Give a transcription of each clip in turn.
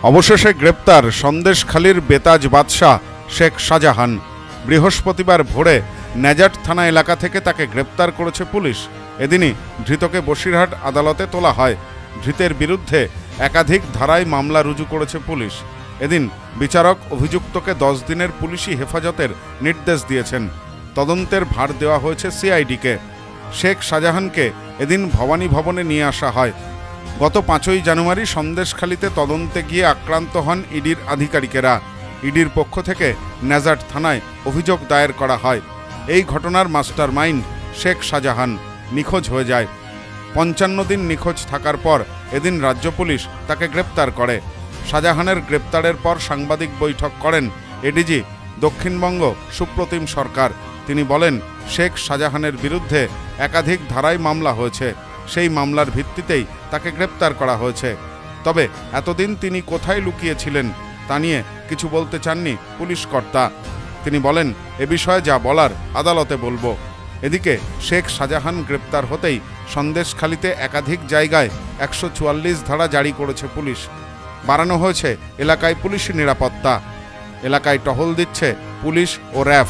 অবশেষে গ্রেপ্তার সন্দেশখালীর বেতাজ বাদশাহ শেখ শাহজাহান। বৃহস্পতিবার ভোরে নেজাট থানা এলাকা থেকে তাকে গ্রেপ্তার করেছে পুলিশ। এদিনই ধৃতকে বসিরহাট আদালতে তোলা হয়। ধৃতের বিরুদ্ধে একাধিক ধারায় মামলা রুজু করেছে পুলিশ। এদিন বিচারক অভিযুক্তকে 10 দিনের পুলিশি হেফাজতের নির্দেশ দিয়েছেন। তদন্তের ভার দেওয়া হয়েছে সিআইডিকে। শেখ শাহজাহানকে এদিন ভবানী ভবনে নিয়ে আসা হয়। গত 5ই জানুয়ারি সন্দেশখালীতে তদন্তে গিয়ে আক্রান্ত হন ইডির আধিকারিকেরা। ইডির পক্ষ থেকে নেজাট থানায় অভিযোগ দায়ের করা হয়। এই ঘটনার মাস্টার মাইন্ড শেখ শাহজাহান নিখোঁজ হয়ে যায়। 55 দিন নিখোঁজ থাকার পর এদিন রাজ্য পুলিশ তাকে গ্রেপ্তার করে। শাহজাহানের গ্রেপ্তারের পর সাংবাদিক বৈঠক করেন এডিজি দক্ষিণবঙ্গ সুপ্রতিম সরকার। তিনি বলেন, শেখ শাহজাহানের বিরুদ্ধে একাধিক ধারায় মামলা হয়েছে। সেই মামলার ভিত্তিতেই তাকে গ্রেপ্তার করা হয়েছে। তবে এতদিন তিনি কোথায় লুকিয়েছিলেন তা নিয়ে কিছু বলতে চাননি পুলিশ কর্তা। তিনি বলেন, এ বিষয়ে যা বলার আদালতে বলবো। এদিকে শেখ শাহজাহান গ্রেপ্তার হতেই সন্দেশখালীতে একাধিক জায়গায় 144 ধারা জারি করেছে পুলিশ। বাড়ানো হয়েছে এলাকায় পুলিশি নিরাপত্তা। এলাকায় টহল দিচ্ছে পুলিশ ও র্যাব।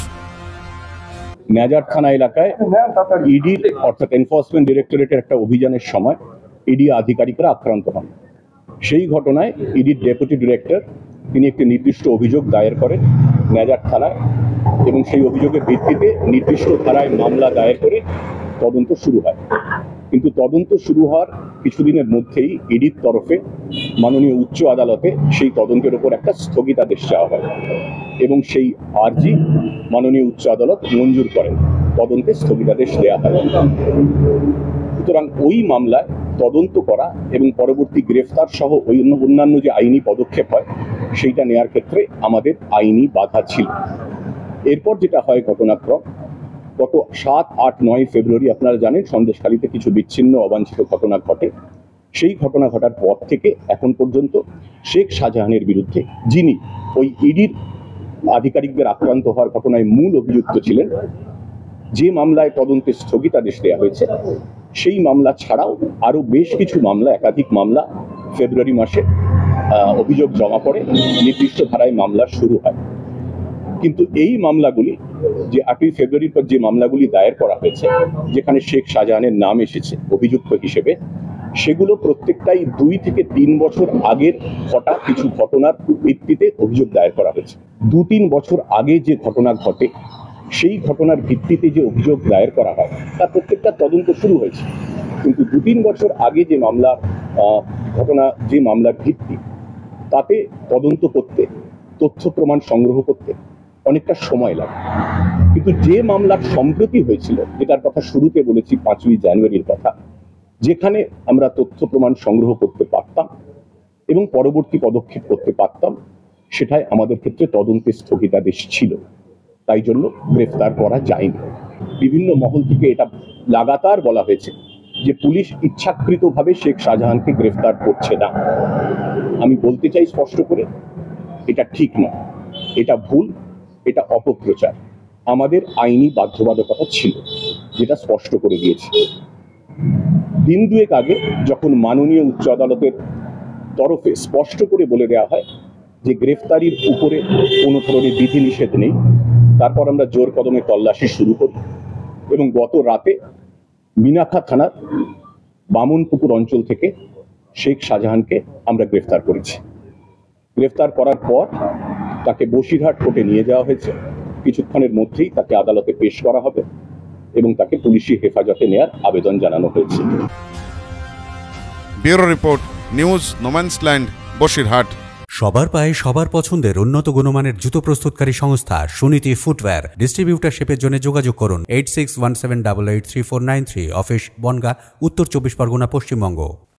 নেজাট থানা এলাকায় ইডির অর্থাৎ এনফোর্সমেন্ট ডিরেক্টরেটের একটা অভিযানের সময় ইডি আধিকারিকরা আক্রান্ত হন। সেই ঘটনায় ইডির ডেপুটি ডিরেক্টর তিনি একটি নির্দিষ্ট অভিযোগ দায়ের করেন নেজাট থানায়, এবং সেই অভিযোগের ভিত্তিতে নির্দিষ্ট ধারায় মামলা দায়ের করে তদন্ত শুরু হয়। কিন্তু তদন্ত শুরু হওয়ার কিছুদিনের মধ্যেই ইডির তরফে মাননীয় উচ্চ আদালতে সেই তদন্তের উপর একটা স্থগিতাদেশ চাওয়া হয় এবং সেই আর্জি মাননীয় উচ্চ আদালত মঞ্জুর করেন, তদন্তে স্থগিতাদেশ দেওয়া হয়। সুতরাং ওই মামলায় তদন্ত করা এবং পরবর্তী গ্রেফতার সহ অন্যান্য যে আইনি পদক্ষেপ হয় সেইটা নেওয়ার ক্ষেত্রে আমাদের আইনি বাধা ছিল। এরপর যেটা হয় ঘটনাক্রম, গত 7, 8, 9 ফেব্রুয়ারি আপনারা জানেন সন্দেশখালীতে কিছু বিচ্ছিন্ন অবাঞ্ছিত ঘটনা ঘটে। সেই ঘটনা ঘটার পর থেকে এখন পর্যন্ত শেখ শাহজাহানের বিরুদ্ধে, যিনি ওই ইডির আধিকারিকদের আক্রান্ত হওয়ার ঘটনায় মূল অভিযুক্ত ছিলেন, যে মামলায় তদন্তে স্থগিতাদেশ দেওয়া হয়েছে সেই মামলা ছাড়াও আরো বেশ কিছু মামলা, একাধিক মামলা ফেব্রুয়ারি মাসে অভিযোগ জমা পড়ে, নির্দিষ্ট ধারায় মামলা শুরু হয়। কিন্তু এই মামলাগুলি, যে 8ই ফেব্রুয়ারির পর যে মামলাগুলি দায়ের করা হয়েছে যেখানে শেখ শাহজাহানের নাম এসেছে অভিযুক্ত হিসেবে, সেগুলো প্রত্যেকটাই 2 থেকে 3 বছর আগের ঘটা কিছু ঘটনার ভিত্তিতে অভিযোগ দায়ের করা হয়েছে। 2-3 বছর আগে যে ঘটনা ঘটে সেই ঘটনার ভিত্তিতে যে অভিযোগ দায়ের করা হয় তার প্রত্যেকটা তদন্ত শুরু হয়েছে। কিন্তু 2-3 বছর আগে যে মামলার ভিত্তি, তাতে তদন্ত করতে, তথ্য প্রমাণ সংগ্রহ করতে অনেকটা সময় লাগে। কিন্তু যে মামলার সম্প্রতি হয়েছিল, যেটার কথা শুরুতে বলেছি 5ই জানুয়ারির কথা, যেখানে আমরা তথ্য প্রমাণ সংগ্রহ করতে পারতাম এবং পরবর্তী পদক্ষেপ করতে পারতাম, সেটাই আমাদের ক্ষেত্রে তদন্তে স্থগিতাদেশ ছিল। তাই জন্য গ্রেফতার করা যায়নি। বিভিন্ন মহল থেকে এটা লাগাতার বলা হয়েছে যে পুলিশ ইচ্ছাকৃতভাবে শেখ শাহজাহানকে গ্রেফতার করছে না। আমি বলতে চাই স্পষ্ট করে, এটা ঠিক নয়, এটা ভুল, এটা অপপ্রচার। আমাদের আইনি বাধ্যবাধকতা ছিল, যেটা স্পষ্ট করে দিয়েছি। দিন 2 আগে যখন মাননীয় উচ্চ আদালতের তরফে স্পষ্ট করে বলে দেওয়া হয় যে গ্রেফতারির উপরে কোনো ধরনের বিধিনিষেধ নেই, তারপর আমরা জোর কদমে তল্লাশি শুরু করি এবং গত রাতে মিনাখা থানার বামনপুকুর অঞ্চল থেকে শেখ শাহজাহানকে আমরা গ্রেফতার করেছি। গ্রেফতার করার পর তাকে বসিরহাট কোর্টে নিয়ে যাওয়া হয়েছে। কিছুক্ষণের মধ্যেই তাকে আদালতে পেশ করা হবে এবং তাকে পুলিশি হেফাজতে নেওয়ার আবেদন জানানো হয়েছে। Bureau report, news no man's land, Basirhat. সবার পায়ে সবার পছন্দের উন্নত গুণমানের জুতো প্রস্তুতকারী সংস্থা সুনীতি ফুটওয়্যার। ডিস্ট্রিবিউটারশিপের জন্য যোগাযোগ করুন 8617883493, অফিস বনগাঁ, উত্তর 24 পরগনা, পশ্চিমবঙ্গ।